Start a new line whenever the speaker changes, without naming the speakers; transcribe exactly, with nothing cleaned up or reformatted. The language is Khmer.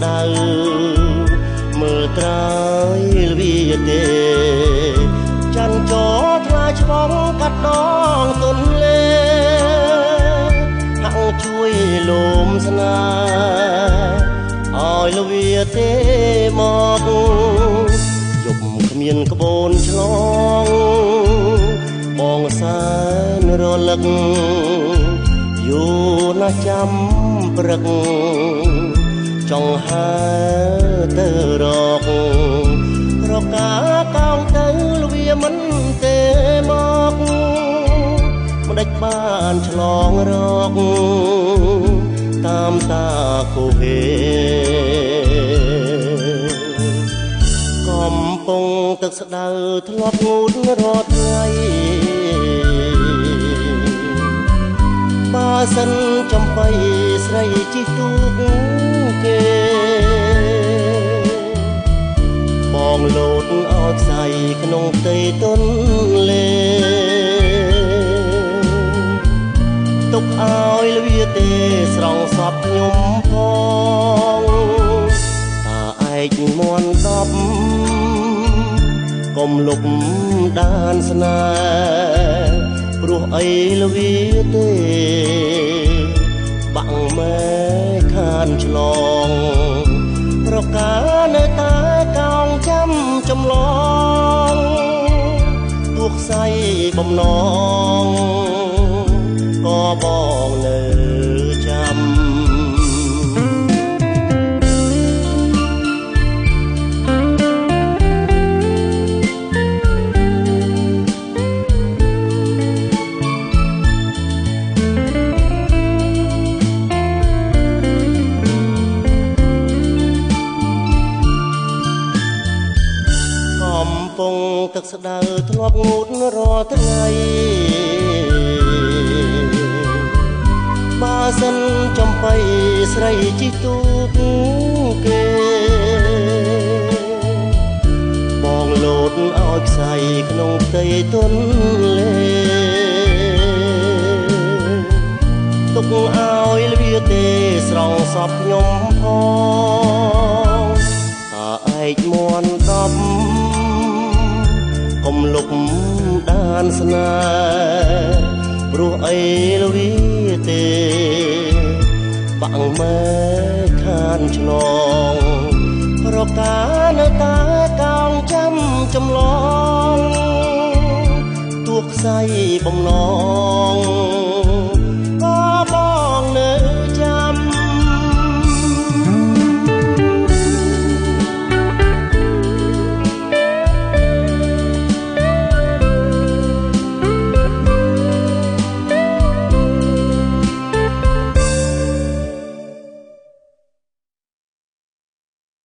ៅមើលត្រើយលវីទេច័ន្ទចរថ្លាឆ្វងកាត់ដងទុនលេហាក់ជួយលំស្នេហ៍ឲ្យលវីទេមកយប់គ្មានក្បូនឆ្លងបងសែនរលឹកយូរណាស់ចាំព្រឹកចង់ហើទៅរករកកាកោងទៅលវាមិនទេមកម្ដេចបានឆ្លងរកតាមតាគូហេកំពុងទឹកស្ដៅធ្លាប់ងូតរាល់ថ្ងៃបើសិនចំបៃស្រីជីទូកគេបងលោតឲ្យខ្សែក្នុងផ្ទៃទន្លេទុកឲ្យលវាទេស្រង់សពខ្ញុំផងតាឯកមន់ដប់កុំលុបដានស្នេហ៍ព្រោះអីលវាទេបាក់ម៉ែខានឆ្លងរកានៅតែកោងចាំចំឡងទួខ្សែបំណងក៏បងនៅចាំទឹកស្ដៅធ្លាប់ងូតរាល់ថ្ងៃបើសិនចំបៃស្រីជីទូកគេបងលោតឲ្យខ្សែក្នុងផ្ទៃទន្លេទុកឲ្យលវាទេស្រង់សពខ្ញុំផងតាឯកមន់ដប់កុំលុបដានស្នេហ៍ព្រោះអីលវីទេបាក់ម៉ែខានឆ្លងរកានៅតែកោងចាំចំឡងទួខ្សែបំណង